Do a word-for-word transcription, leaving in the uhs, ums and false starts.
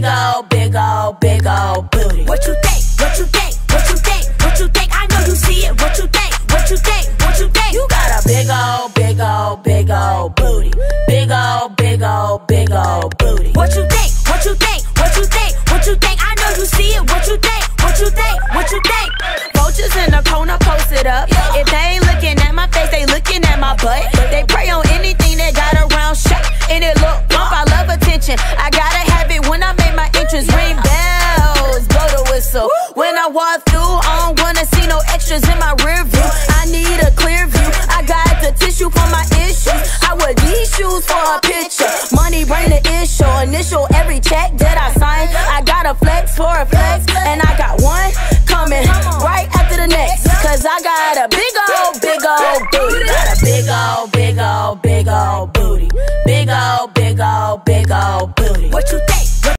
big ol', big ol', big ol' booty. What you think? What you think? What you think? What you think? I know you see it. What you think? What you think? What you think? You got a big ol', big ol', big ol' booty. Big ol', big ol', big ol' booty. What you think? What you think? What you think? What you think? I know you see it. What you think? What you think? What you think? Vultures in the corner posted up. If they ain't looking at my face, they looking at my butt. They prey on anything that got a round shot and it look plump. I love attention. I gotta have it when I make my entrance. Ring bells, blow the whistle. When I walk through, I don't wanna see no extras in my rear view. I need a clear view. I got the tissue for my issues. I wear these shoes for a picture. Money bring the issue. Initial every check that I sign. I got a flex for a flex.